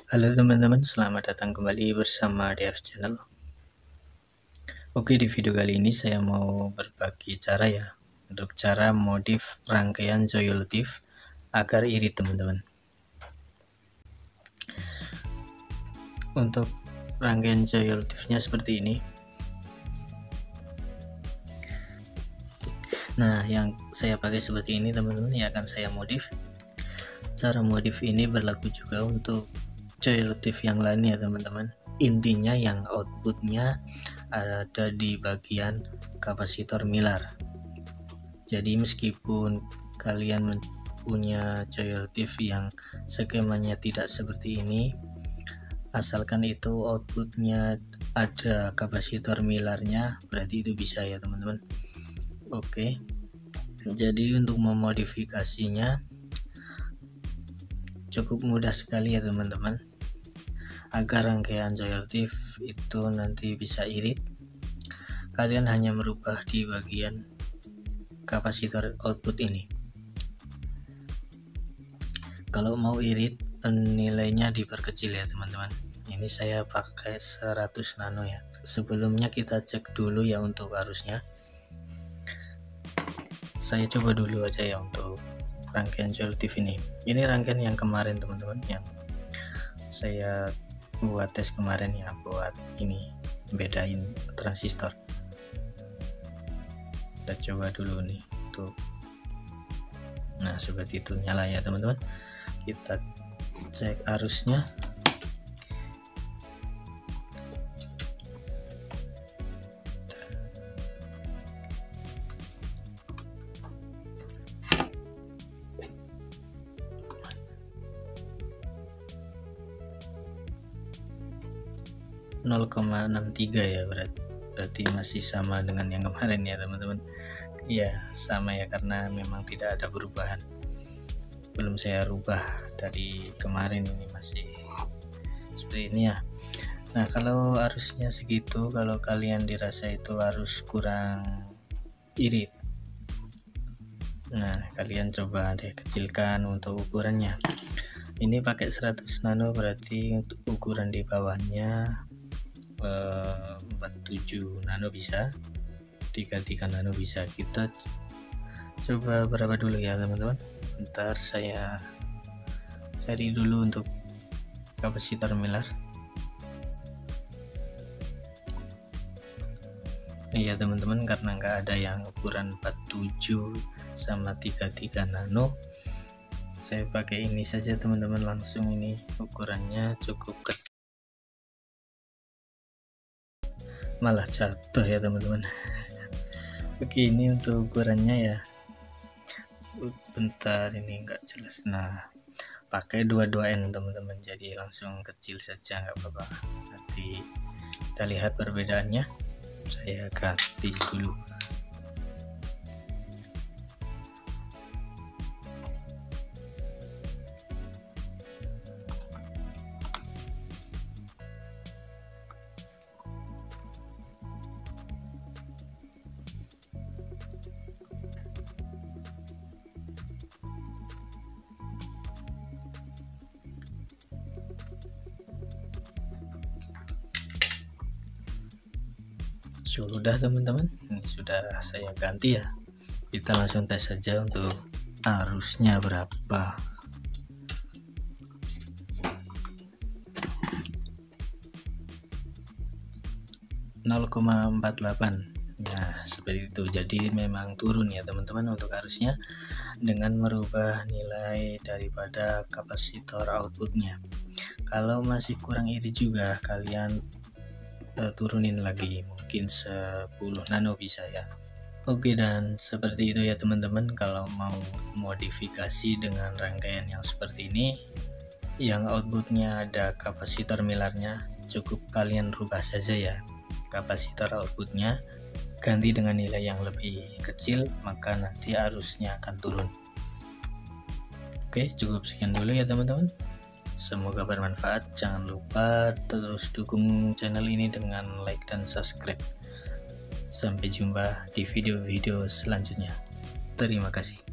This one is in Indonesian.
Halo teman-teman, selamat datang kembali bersama DF Channel. Oke, di video kali ini saya mau berbagi cara ya untuk cara modif rangkaian Joyolotif agar irit teman-teman. Untuk rangkaian Joyolotifnya seperti ini. Nah, yang saya pakai seperti ini teman-teman ya akan saya modif. Cara modif ini berlaku juga untuk Joyolotif yang lain ya teman-teman. Intinya yang outputnya ada di bagian kapasitor milar. Jadi meskipun kalian punya Joyolotif yang skemanya tidak seperti ini, asalkan itu outputnya ada kapasitor milarnya, berarti itu bisa ya teman-teman. Oke, jadi untuk memodifikasinya cukup mudah sekali ya teman-teman. Agar rangkaian Joyolotif itu nanti bisa irit, kalian hanya merubah di bagian kapasitor output ini. Kalau mau irit, nilainya diperkecil ya teman-teman. Ini saya pakai 100 nano ya. Sebelumnya kita cek dulu ya untuk arusnya. Saya coba dulu aja ya untuk rangkaian Joyolotif ini. Ini rangkaian yang kemarin teman-teman, yang saya buat tes kemarin ya, buat ini bedain transistor. Kita coba dulu nih tuh. Nah seperti itu, nyala ya teman-teman. Kita cek arusnya. .63 ya, berarti masih sama dengan yang kemarin ya teman-teman. Ya sama ya, karena memang tidak ada perubahan, belum saya rubah dari kemarin, ini masih seperti ini ya. Nah kalau arusnya segitu, kalau kalian dirasa itu arus kurang irit, nah kalian coba deh kecilkan untuk ukurannya. Ini pakai 100 nano, berarti untuk ukuran di bawahnya 47 nano bisa, 33 nano bisa. Kita coba berapa dulu ya teman-teman. Bentar saya cari dulu untuk kapasitor milar. Iya teman-teman, karena nggak ada yang ukuran 47 sama 33 nano, saya pakai ini saja teman-teman. Langsung ini ukurannya cukup kecil, malah jatuh ya teman-teman. Begini untuk ukurannya ya. Bentar, ini enggak jelas. Nah pakai 22N teman-teman, jadi langsung kecil saja, nggak apa-apa. Nanti kita lihat perbedaannya. Saya ganti dulu. Sudah teman-teman, ini sudah saya ganti ya. Kita langsung tes saja untuk arusnya berapa. .48. Nah seperti itu, jadi memang turun ya teman-teman untuk arusnya dengan merubah nilai daripada kapasitor outputnya. Kalau masih kurang irit juga, kalian turunin lagi, mungkin 10 nano bisa ya. Oke, dan seperti itu ya teman-teman. Kalau mau modifikasi dengan rangkaian yang seperti ini, yang outputnya ada kapasitor milarnya, cukup kalian rubah saja ya kapasitor outputnya, ganti dengan nilai yang lebih kecil, maka nanti arusnya akan turun. Oke, cukup sekian dulu ya teman-teman. Semoga bermanfaat. Jangan lupa terus dukung channel ini dengan like dan subscribe. Sampai jumpa di video-video selanjutnya. Terima kasih.